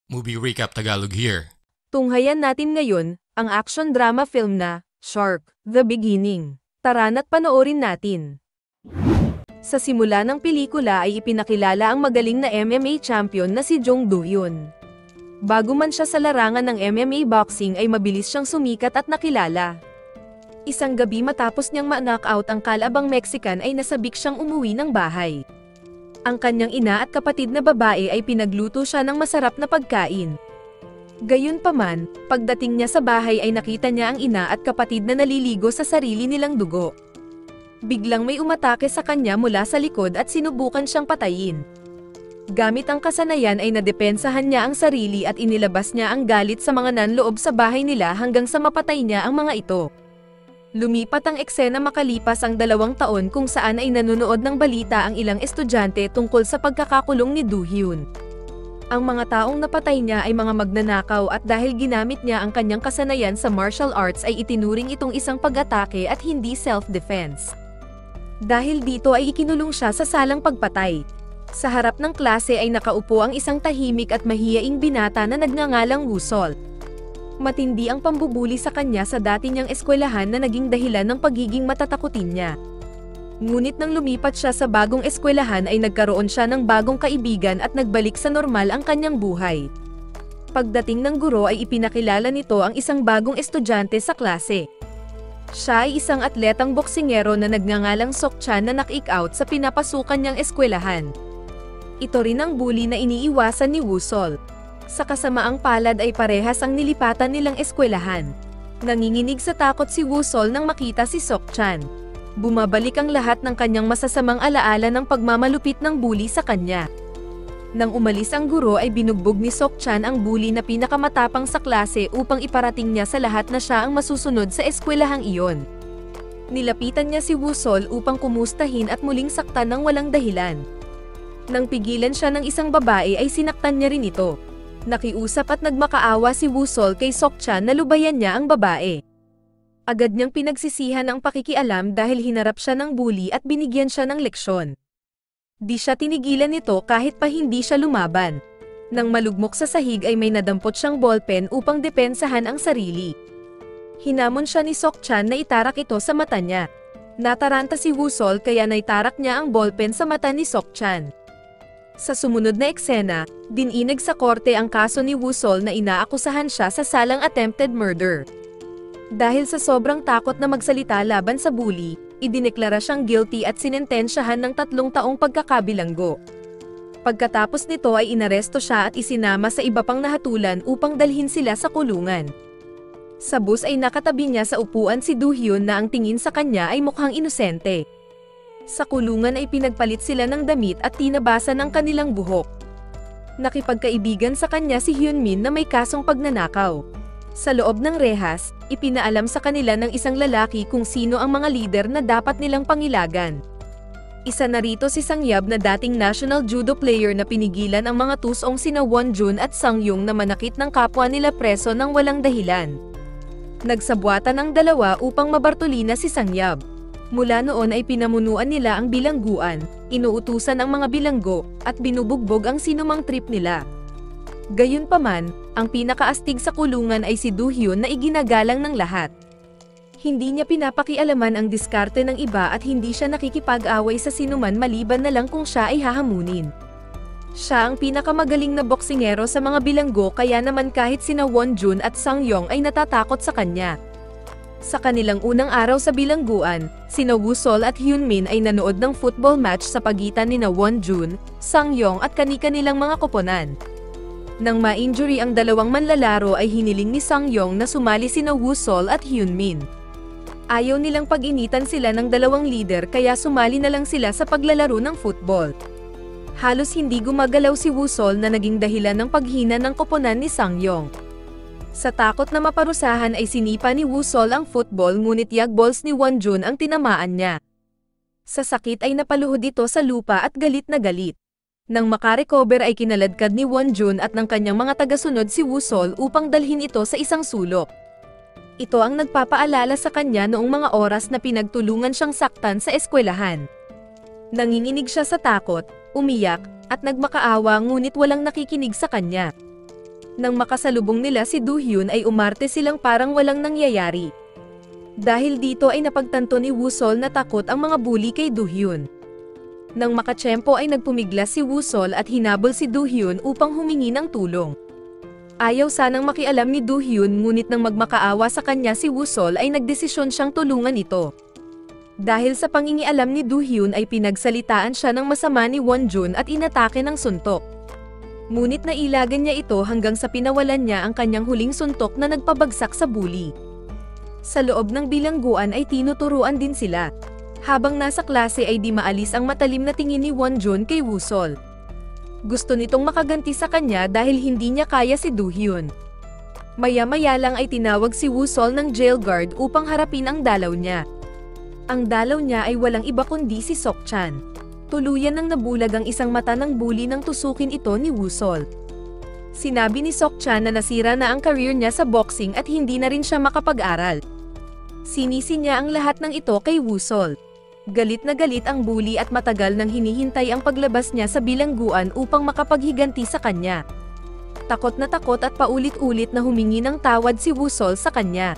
Movie Recap Tagalog here. Tunghayan natin ngayon, ang action drama film na, Shark, The Beginning. Tara na't panoorin natin. Sa simula ng pelikula ay ipinakilala ang magaling na MMA champion na si Jung Do-hyun. Bago man siya sa larangan ng MMA boxing ay mabilis siyang sumikat at nakilala. Isang gabi matapos niyang ma-knockout ang kalabang Mexican ay nasabik siyang umuwi ng bahay. Ang kanyang ina at kapatid na babae ay pinagluto siya ng masarap na pagkain. Gayunpaman, pagdating niya sa bahay ay nakita niya ang ina at kapatid na naliligo sa sarili nilang dugo. Biglang may umatake sa kanya mula sa likod at sinubukan siyang patayin. Gamit ang kasanayan ay nadepensahan niya ang sarili at inilabas niya ang galit sa mga nanloob sa bahay nila hanggang sa mapatay niya ang mga ito. Lumipat ang eksena makalipas ang 2 taon kung saan ay nanonood ng balita ang ilang estudyante tungkol sa pagkakakulong ni Do-hyun. Ang mga taong napatay niya ay mga magnanakaw at dahil ginamit niya ang kanyang kasanayan sa martial arts ay itinuring itong isang pag-atake at hindi self-defense. Dahil dito ay ikinulong siya sa salang pagpatay. Sa harap ng klase ay nakaupo ang isang tahimik at mahiyaing binata na nagngangalang Woo-sol. Matindi ang pambubuli sa kanya sa dati niyang eskwelahan na naging dahilan ng pagiging matatakutin niya. Ngunit nang lumipat siya sa bagong eskwelahan ay nagkaroon siya ng bagong kaibigan at nagbalik sa normal ang kanyang buhay. Pagdating ng guro ay ipinakilala nito ang isang bagong estudyante sa klase. Siya ay isang atletang boksingero na nagngangalang Sok-chan na knock out sa pinapasukan niyang eskwelahan. Ito rin ang bully na iniiwasan ni Woo-sol. Sa kasamaang palad ay parehas ang nilipatan nilang eskwelahan. Nanginginig sa takot si Woo-sol nang makita si Sok-chan. Bumabalik ang lahat ng kanyang masasamang alaala ng pagmamalupit ng bully sa kanya. Nang umalis ang guro ay binugbog ni Sok-chan ang bully na pinakamatapang sa klase upang iparating niya sa lahat na siya ang masusunod sa eskwelahang iyon. Nilapitan niya si Woo-sol upang kumustahin at muling saktan ng walang dahilan. Nang pigilan siya ng isang babae ay sinaktan niya rin ito. Nakiusap at nagmakaawa si Woo-sol kay Sok-chan na lubayan niya ang babae. Agad niyang pinagsisihan ang pakikialam dahil hinarap siya ng bully at binigyan siya ng leksyon. Di siya tinigilan nito kahit pa hindi siya lumaban. Nang malugmok sa sahig ay may nadampot siyang ballpen upang depensahan ang sarili. Hinamon siya ni Sok-chan na itarak ito sa mata niya. Nataranta si Woo-sol kaya naitarak niya ang ballpen sa mata ni Sok-chan. Sa sumunod na eksena, dininag sa korte ang kaso ni Woo-sol na inaakusahan siya sa salang attempted murder. Dahil sa sobrang takot na magsalita laban sa bully, idineklara siyang guilty at sinentensyahan ng 3 taong pagkakabilanggo. Pagkatapos nito ay inaresto siya at isinama sa iba pang nahatulan upang dalhin sila sa kulungan. Sa bus ay nakatabi niya sa upuan si Do-hyun na ang tingin sa kanya ay mukhang inosente. Sa kulungan ay pinagpalit sila ng damit at tinabasan ng kanilang buhok. Nakipagkaibigan sa kanya si Hyunmin na may kasong pagnanakaw. Sa loob ng rehas, ipinaalam sa kanila ng isang lalaki kung sino ang mga lider na dapat nilang pangilagan. Isa na rito si Sang-yeob na dating national judo player na pinigilan ang mga tusong sina Won-jun at Sang-young na manakit ng kapwa nila preso ng walang dahilan. Nagsabwatan ang dalawa upang mabartolina si Sang-yeob. Mula noon ay pinamunuan nila ang bilangguan, inuutusan ang mga bilanggo, at binubugbog ang sinumang trip nila. Gayunpaman, ang pinakaastig sa kulungan ay si Do-hyun na iginagalang ng lahat. Hindi niya pinapakialaman ang diskarte ng iba at hindi siya nakikipag-away sa sinuman maliban na lang kung siya ay hahamunin. Siya ang pinakamagaling na boksingero sa mga bilanggo kaya naman kahit sina Won-jun at Sang-young ay natatakot sa kanya. Sa kanilang unang araw sa bilangguan, sina Woo-sol at Hyunmin ay nanood ng football match sa pagitan nina Won-jun, Sang-young at kani-kanilang mga koponan. Nang ma-injury ang 2 manlalaro ay hiniling ni Sang-young na sumali sina Woo-sol at Hyunmin. Ayaw nilang pag-initan sila ng 2 lider kaya sumali na lang sila sa paglalaro ng football. Halos hindi gumagalaw si Woo-sol na naging dahilan ng paghina ng koponan ni Sang-young. Sa takot na maparusahan ay sinipa ni Woo-sol ang football ngunit yagballs ni Won-jun ang tinamaan niya. Sa sakit ay napaluhod ito sa lupa at galit na galit. Nang makarecover ay kinaladkad ni Won-jun at ng kanyang mga tagasunod si Woo-sol upang dalhin ito sa isang sulok. Ito ang nagpapaalala sa kanya noong mga oras na pinagtulungan siyang saktan sa eskwelahan. Nanginginig siya sa takot, umiyak, at nagmakaawa ngunit walang nakikinig sa kanya. Nang makasalubong nila si Do-hyun ay umarte silang parang walang nangyayari. Dahil dito ay napagtanto ni Woo-sol na takot ang mga bully kay Do-hyun. Nang makatsyempo ay nagpumiglas si Woo-sol at hinabol si Do-hyun upang humingi ng tulong. Ayaw sanang makialam ni Do-hyun ngunit nang magmakaawa sa kanya si Woo-sol ay nagdesisyon siyang tulungan ito. Dahil sa pangingialam ni Do-hyun ay pinagsalitaan siya ng masama ni Won-jun at inatake ng suntok. Ngunit nailagan niya ito hanggang sa pinawalan niya ang kanyang huling suntok na nagpabagsak sa bully. Sa loob ng bilangguan ay tinuturuan din sila. Habang nasa klase ay di maalis ang matalim na tingin ni Won-jun kay Woo-sol. Gusto nitong makaganti sa kanya dahil hindi niya kaya si Do-hyun. Maya-maya lang ay tinawag si Woo-sol ng jail guard upang harapin ang dalaw niya. Ang dalaw niya ay walang iba kundi si Sok-chan. Tuluyan nang nabulag ang isang mata ng bully nang tusukin ito ni Woo-sol. Sinabi ni Sok-chan na nasira na ang career niya sa boxing at hindi na rin siya makapag-aral. Sinisi niya ang lahat ng ito kay Woo-sol. Galit na galit ang bully at matagal nang hinihintay ang paglabas niya sa bilangguan upang makapaghiganti sa kanya. Takot at paulit-ulit na humingi ng tawad si Woo-sol sa kanya.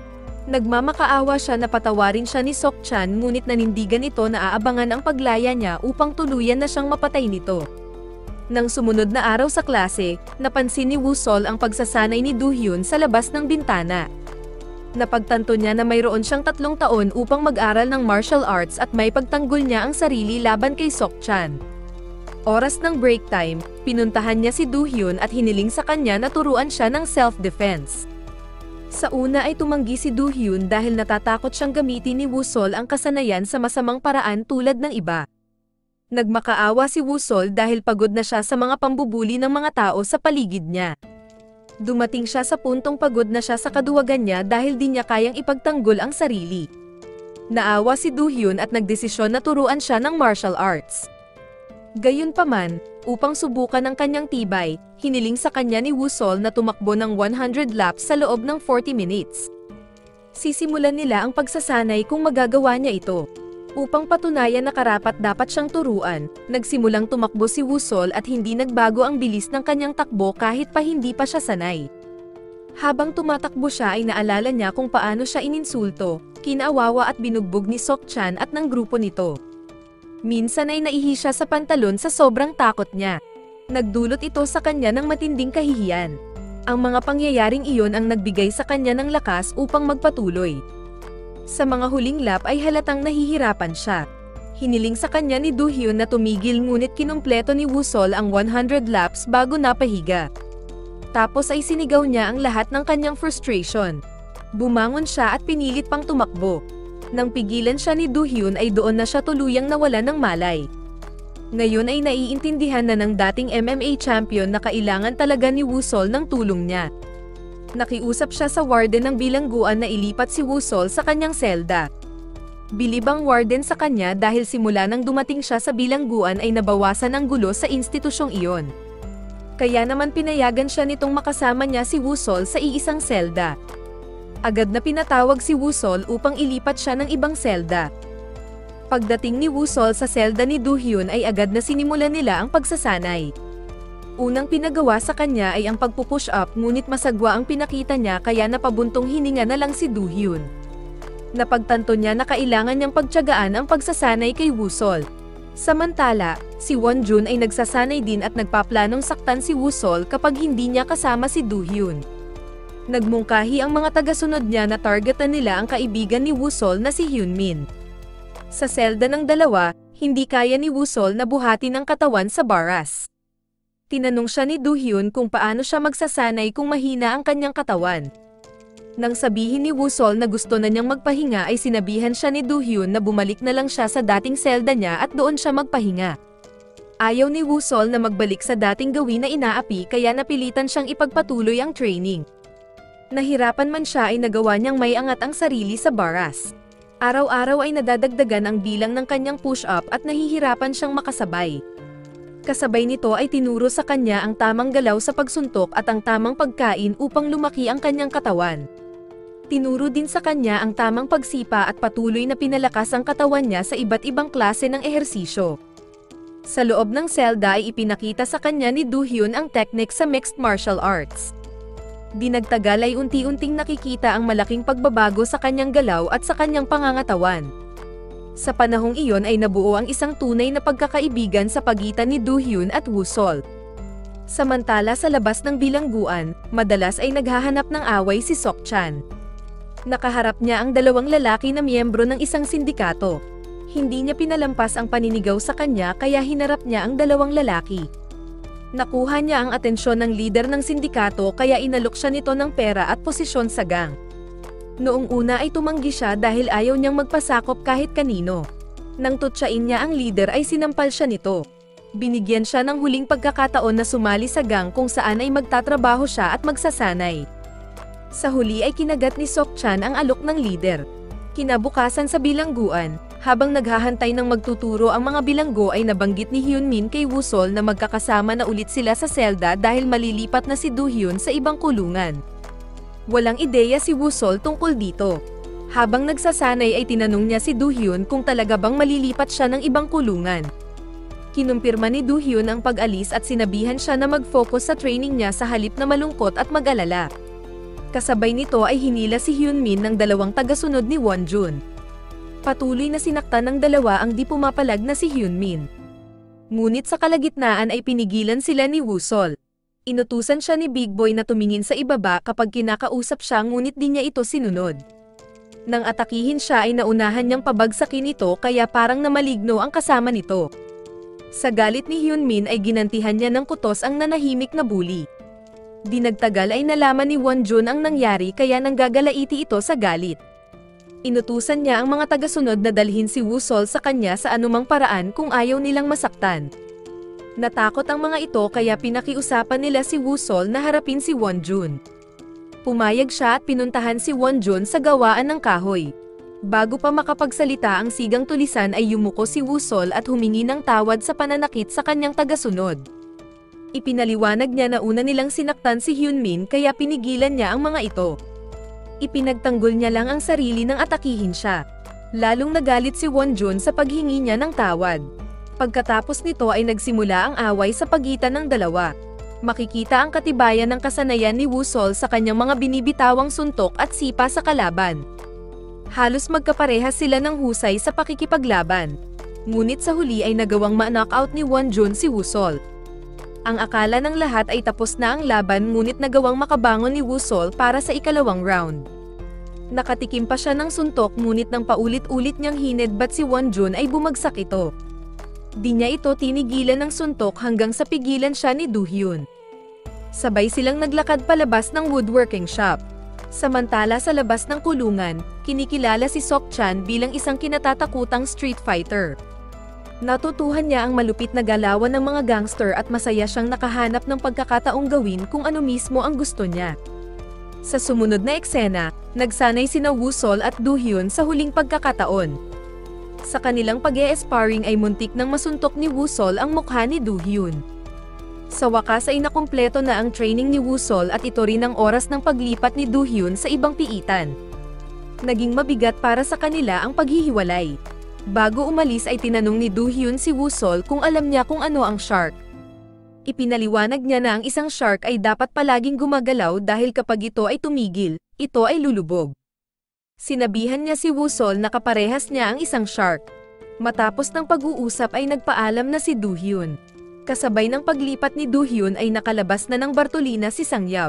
Nagmamakaawa siya na patawarin siya ni Sok-chan ngunit nanindigan ito na aabangan ang paglaya niya upang tuluyan na siyang mapatay nito. Nang sumunod na araw sa klase, napansin ni Woo-sol ang pagsasanay ni Do-hyun sa labas ng bintana. Napagtanto niya na mayroon siyang 3 taon upang mag-aral ng martial arts at may pagtanggol niya ang sarili laban kay Sok-chan. Oras ng break time, pinuntahan niya si Do-hyun at hiniling sa kanya na turuan siya ng self-defense. Sa una ay tumanggi si Do-hyun dahil natatakot siyang gamitin ni Woo-sol ang kasanayan sa masamang paraan tulad ng iba. Nagmakaawa si Woo-sol dahil pagod na siya sa mga pambubuli ng mga tao sa paligid niya. Dumating siya sa puntong pagod na siya sa kaduwagan niya dahil di niya kayang ipagtanggol ang sarili. Naawa si Do-hyun at nagdesisyon na turuan siya ng martial arts. Gayunpaman, upang subukan ang kanyang tibay, hiniling sa kanya ni Woo-sol na tumakbo ng 100 laps sa loob ng 40 minutes. Sisimulan nila ang pagsasanay kung magagawa niya ito. Upang patunayan na karapat-dapat siyang turuan, nagsimulang tumakbo si Woo-sol at hindi nagbago ang bilis ng kanyang takbo kahit pa hindi pa siya sanay. Habang tumatakbo siya ay naalala niya kung paano siya ininsulto, kinaawawa at binugbog ni Sok-chan at ng grupo nito. Minsan ay naihi siya sa pantalon sa sobrang takot niya. Nagdulot ito sa kanya ng matinding kahihiyan. Ang mga pangyayaring iyon ang nagbigay sa kanya ng lakas upang magpatuloy. Sa mga huling lap ay halatang nahihirapan siya. Hiniling sa kanya ni Do-hyun na tumigil ngunit kinumpleto ni Woo-sol ang 100 laps bago napahiga. Tapos ay sinigaw niya ang lahat ng kanyang frustration. Bumangon siya at pinilit pang tumakbo. Nang pigilan siya ni Do-hyun ay doon na siya tuluyang nawalan ng malay. Ngayon ay naiintindihan na ng dating MMA champion na kailangan talaga ni Woo-sol ng tulong niya. Nakiusap siya sa warden ng bilangguan na ilipat si Woo-sol sa kanyang selda. Bilib ang warden sa kanya dahil simula nang dumating siya sa bilangguan ay nabawasan ang gulo sa institusyong iyon. Kaya naman pinayagan siya nitong makasama niya si Woo-sol sa iisang selda. Agad na pinatawag si Woo-sol upang ilipat siya ng ibang selda. Pagdating ni Woo-sol sa selda ni Do-hyun ay agad na sinimulan nila ang pagsasanay. Unang pinagawa sa kanya ay ang pagpupush up ngunit masagwa ang pinakita niya kaya napabuntong hininga na lang si Do-hyun. Napagtanto niya na kailangan niyang pagtiyagaan ang pagsasanay kay Woo-sol. Samantala, si Won-jun ay nagsasanay din at nagpaplanong saktan si Woo-sol kapag hindi niya kasama si Do-hyun. Nagmungkahi ang mga tagasunod niya na targetan nila ang kaibigan ni Woo-sol na si Hyunmin. Sa selda ng dalawa, hindi kaya ni Woo-sol na buhatin ang katawan sa baras. Tinanong siya ni Do-hyun kung paano siya magsasanay kung mahina ang kanyang katawan. Nang sabihin ni Woo-sol na gusto na niyang magpahinga ay sinabihan siya ni Do-hyun na bumalik na lang siya sa dating selda niya at doon siya magpahinga. Ayaw ni Woo-sol na magbalik sa dating gawin na inaapi kaya napilitan siyang ipagpatuloy ang training. Nahirapan man siya ay nagawa niyang may angat ang sarili sa baras. Araw-araw ay nadadagdagan ang bilang ng kanyang push-up at nahihirapan siyang makasabay. Kasabay nito ay tinuro sa kanya ang tamang galaw sa pagsuntok at ang tamang pagkain upang lumaki ang kanyang katawan. Tinuro din sa kanya ang tamang pagsipa at patuloy na pinalakas ang katawan niya sa iba't ibang klase ng ehersisyo. Sa loob ng selda ay ipinakita sa kanya ni Do-hyun ang technique sa mixed martial arts. Di nagtagal ay unti-unting nakikita ang malaking pagbabago sa kanyang galaw at sa kanyang pangangatawan. Sa panahong iyon ay nabuo ang isang tunay na pagkakaibigan sa pagitan ni Do-hyun at Woo-sol. Samantala sa labas ng bilangguan, madalas ay naghahanap ng away si Sok-chan. Nakaharap niya ang dalawang lalaki na miyembro ng isang sindikato. Hindi niya pinalampas ang paninigaw sa kanya kaya hinarap niya ang dalawang lalaki. Nakuha niya ang atensyon ng lider ng sindikato kaya inalok siya nito ng pera at posisyon sa gang. Noong una ay tumanggi siya dahil ayaw niyang magpasakop kahit kanino. Nang tutsain niya ang lider ay sinampal siya nito. Binigyan siya ng huling pagkakataon na sumali sa gang kung saan ay magtatrabaho siya at magsasanay. Sa huli ay kinagat ni Sok-chan ang alok ng lider. Kinabukasan sa bilangguan, habang naghahantay ng magtuturo ang mga bilanggo ay nabanggit ni Hyunmin kay Woo-sol na magkakasama na ulit sila sa selda dahil malilipat na si Do-hyun sa ibang kulungan. Walang ideya si Woo-sol tungkol dito. Habang nagsasanay ay tinanong niya si Do-hyun kung talaga bang malilipat siya ng ibang kulungan. Kinumpirma ni Do-hyun ang pag-alis at sinabihan siya na mag-focus sa training niya sa halip na malungkot at mag-alala. Kasabay nito ay hinila si Hyunmin ng dalawang tagasunod ni Wonjun. Patuloy na sinaktan ng dalawa ang di pumapalag na si Hyunmin. Ngunit sa kalagitnaan ay pinigilan sila ni Woo-sol. Inutusan siya ni Big Boy na tumingin sa ibaba kapag kinakausap siya ngunit di niya ito sinunod. Nang atakihin siya ay naunahan niyang pabagsakin ito kaya parang namaligno ang kasama nito. Sa galit ni Hyunmin ay ginantihan niya ng kutos ang nanahimik na bully. Di nagtagal ay nalaman ni Wonjun ang nangyari kaya nanggagalaiti ito sa galit. Inutusan niya ang mga tagasunod na dalhin si Woo-sol sa kanya sa anumang paraan kung ayaw nilang masaktan. Natakot ang mga ito kaya pinakiusapan nila si Woo-sol na harapin si Wonjun. Pumayag siya at pinuntahan si Wonjun sa gawaan ng kahoy. Bago pa makapagsalita ang sigang tulisan ay yumuko si Woo-sol at humingi ng tawad sa pananakit sa kanyang tagasunod. Ipinaliwanag niya na una nilang sinaktan si Hyunmin kaya pinigilan niya ang mga ito. Ipinagtanggol niya lang ang sarili nang atakihin siya. Lalong nagalit si Wonjun sa paghingi niya ng tawad. Pagkatapos nito ay nagsimula ang away sa pagitan ng dalawa. Makikita ang katibayan ng kasanayan ni Woo-sol sa kanyang mga binibitawang suntok at sipa sa kalaban. Halos magkaparehas sila ng husay sa pakikipaglaban. Ngunit sa huli ay nagawang ma-knockout ni Wonjun si Woo-sol. Ang akala ng lahat ay tapos na ang laban ngunit nagawang makabangon ni Woo-sol para sa ikalawang round. Nakatikim pa siya ng suntok ngunit nang paulit-ulit niyang hinedbat si Wonjun ay bumagsak ito. Di niya ito tinigilan ng suntok hanggang sa pigilan siya ni Do-hyun. Sabay silang naglakad palabas ng woodworking shop. Samantala sa labas ng kulungan, kinikilala si Sok-chan bilang isang kinatatakutang street fighter. Natutuhan niya ang malupit na galawan ng mga gangster at masaya siyang nakahanap ng pagkakataong gawin kung ano mismo ang gusto niya. Sa sumunod na eksena, nagsanay sina Woo-sol at Do-hyun sa huling pagkakataon. Sa kanilang pag-e-sparring ay muntik nang masuntok ni Woo-sol ang mukha ni Do-hyun. Sa wakas ay nakumpleto na ang training ni Woo-sol at ito rin ang oras ng paglipat ni Do-hyun sa ibang piitan. Naging mabigat para sa kanila ang paghihiwalay. Bago umalis ay tinanong ni Do-hyun si Woo-sol kung alam niya kung ano ang shark. Ipinaliwanag niya na ang isang shark ay dapat palaging gumagalaw dahil kapag ito ay tumigil, ito ay lulubog. Sinabihan niya si Woo-sol na kaparehas niya ang isang shark. Matapos ng pag-uusap ay nagpaalam na si Do-hyun. Kasabay ng paglipat ni Do-hyun ay nakalabas na ng Bartolina si Sang-yeob.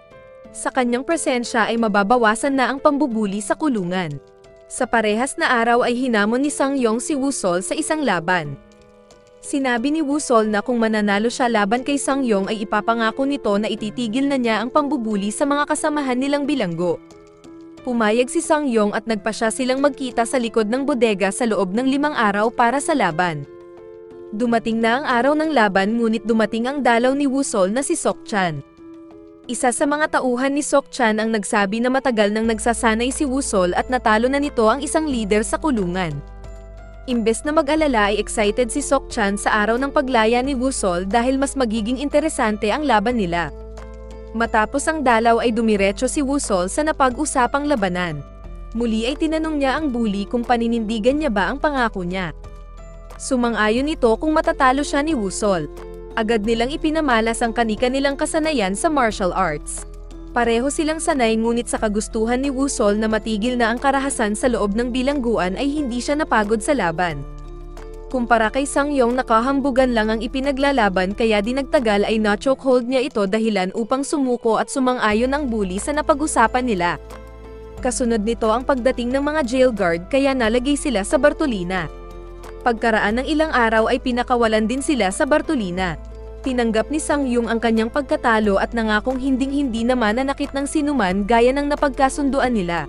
Sa kanyang presensya ay mababawasan na ang pambubuli sa kulungan. Sa parehas na araw ay hinamon ni Sang-yong si Woo-sol sa isang laban. Sinabi ni Woo-sol na kung mananalo siya laban kay Sang-yong ay ipapangako nito na ititigil na niya ang pambubuli sa mga kasamahan nilang bilanggo. Pumayag si Sang-yong at nagpasya silang magkita sa likod ng bodega sa loob ng 5 araw para sa laban. Dumating na ang araw ng laban ngunit dumating ang dalaw ni Woo-sol na si Sok-chan. Isa sa mga tauhan ni Sok-chan ang nagsabi na matagal nang nagsasanay si Woo-sol at natalo na nito ang isang leader sa kulungan. Imbes na mag-alala ay excited si Sok-chan sa araw ng paglaya ni Woo-sol dahil mas magiging interesante ang laban nila. Matapos ang dalaw ay dumiretso si Woo-sol sa napag-usapang labanan. Muli ay tinanong niya ang bully kung paninindigan niya ba ang pangako niya. Sumang-ayon ito kung matatalo siya ni Woo-sol. Agad nilang ipinamalas ang kani-kanilang kasanayan sa martial arts. Pareho silang sanay ngunit sa kagustuhan ni Woo-sol na matigil na ang karahasan sa loob ng bilangguan ay hindi siya napagod sa laban. Kumpara kay Sang-yong nakahambugan lang ang ipinaglalaban kaya di nagtagal ay na-chokehold niya ito dahilan upang sumuko at sumang-ayon ang bully sa napag-usapan nila. Kasunod nito ang pagdating ng mga jail guard kaya nalagay sila sa Bartolina. Pagkaraan ng ilang araw ay pinakawalan din sila sa Bartolina. Tinanggap ni Sang-yung ang kanyang pagkatalo at nangakong hinding-hindi na mananakit ng sinuman gaya ng napagkasunduan nila.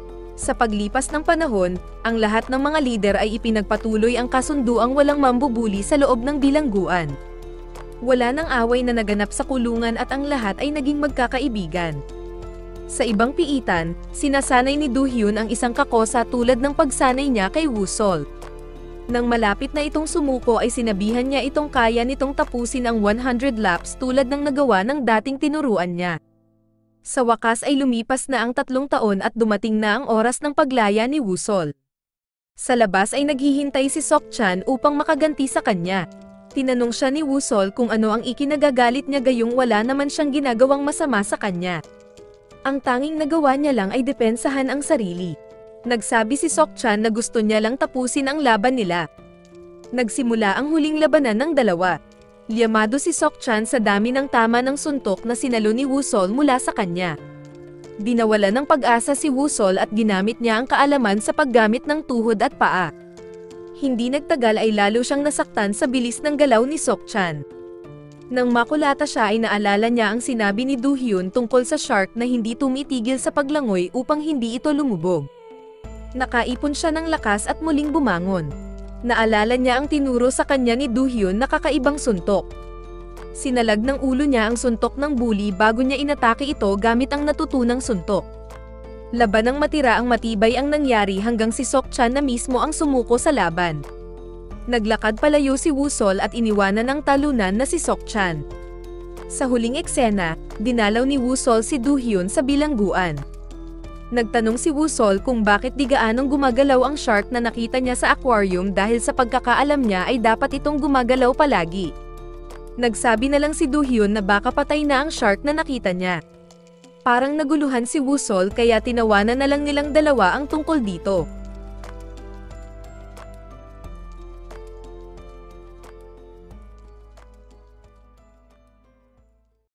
Sa paglipas ng panahon, ang lahat ng mga lider ay ipinagpatuloy ang kasunduang walang mambubuli sa loob ng bilangguan. Wala nang away na naganap sa kulungan at ang lahat ay naging magkakaibigan. Sa ibang piitan, sinasanay ni Do-hyun ang isang kakosa tulad ng pagsanay niya kay Woo-sol. Nang malapit na itong sumuko ay sinabihan niya itong kaya nitong tapusin ang 100 laps tulad ng nagawa ng dating tinuruan niya. Sa wakas ay lumipas na ang 3 taon at dumating na ang oras ng paglaya ni Woo-sol. Sa labas ay naghihintay si Sok-chan upang makaganti sa kanya. Tinanong siya ni Woo-sol kung ano ang ikinagagalit niya gayong wala naman siyang ginagawang masama sa kanya. Ang tanging nagawa niya lang ay depensahan ang sarili. Nagsabi si Sok-chan na gusto niya lang tapusin ang laban nila. Nagsimula ang huling labanan ng dalawa. Liyamado si Sok-chan sa dami ng tama ng suntok na sinalo ni Woo-sol mula sa kanya. Dinawala ng pag-asa si Woo-sol at ginamit niya ang kaalaman sa paggamit ng tuhod at paa. Hindi nagtagal ay lalo siyang nasaktan sa bilis ng galaw ni Sok-chan. Nang makulata siya ay naalala niya ang sinabi ni Do-hyun tungkol sa shark na hindi tumitigil sa paglangoy upang hindi ito lumubog. Nakaipon siya ng lakas at muling bumangon. Naalala niya ang tinuro sa kanya ni Do-hyun na kakaibang suntok. Sinalag ng ulo niya ang suntok ng bully bago niya inatake ito gamit ang natutunang suntok. Laban ng matira ang matibay ang nangyari hanggang si Sok-chan na mismo ang sumuko sa laban. Naglakad palayo si Woo-sol at iniwanan ng talunan na si Sok-chan. Sa huling eksena, dinalaw ni Woo-sol si Do-hyun sa bilangguan. Nagtanong si Woo-sol kung bakit di gaanong gumagalaw ang shark na nakita niya sa aquarium dahil sa pagkakaalam niya ay dapat itong gumagalaw palagi. Nagsabi na lang si Do-hyun na baka patay na ang shark na nakita niya. Parang naguluhan si Woo-sol kaya tinawanan na lang nilang dalawa ang tungkol dito.